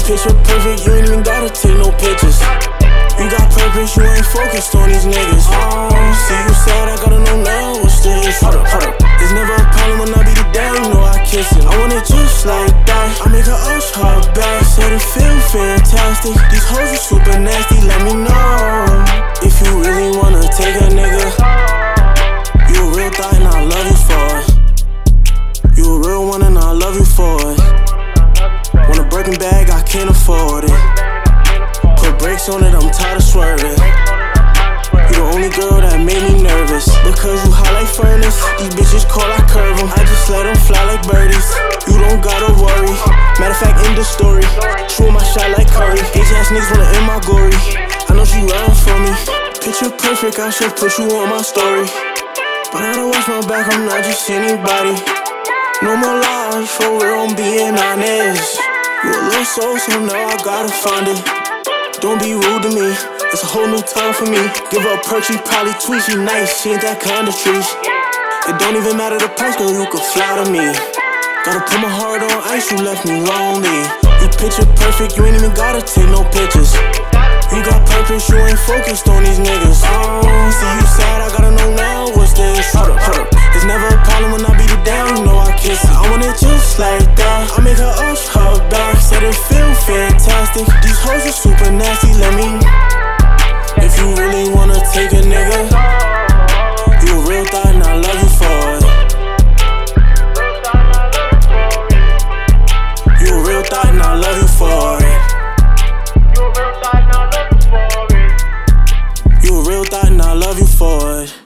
picture perfect, you ain't even gotta take no pictures. You got purpose, you ain't focused on these niggas. Oh, see you sad, I gotta know now what's the issue. Hold up. There's never a problem when I beat it down, you know I kiss it. I want it just like that. I make her ush her back, said it feel fantastic. These hoes are super nasty, let me know if you really wanna take a nigga. You a real thot and I love you for it. You a real one and I love you for it. Want a Birkin bag, I can't afford it. Put brakes on it, I'm tired of swerving. You the only girl that made me nervous. Because you hot like furnace, these bitches call I curve them. I just let them fly like birdies. You don't gotta worry. Matter of fact, end the story. Shoot my shot like Curry. Bitch ass niggas wanna end my glory. I know she riding for me. Picture perfect, I should put you on my story. But I gotta watch my back, I'm not just anybody. No more lies, for real, I'm being honest. You a little soul, so now I gotta find it. Don't be rude to me, it's a whole new time for me. Give her a perk, she probably tweet, she nice, she ain't that kind of treat. It don't even matter the price, girl, you can fly to me. Gotta put my heart on ice, you left me lonely. You picture perfect, you ain't even gotta take no pictures. You got purpose, you ain't focused on these niggas. Oh, see you sad, I gotta know now what's the issue. Hold up. There's never a problem when I beat it down, you know I kiss it. I want it just like that. I make her ush her back, said it feel fantastic. These hoes are super nasty, let me. If you really wanna take a nigga, you a real thot and I love you for it. You a real thot and I love you for it. You a real thot and I love you for it.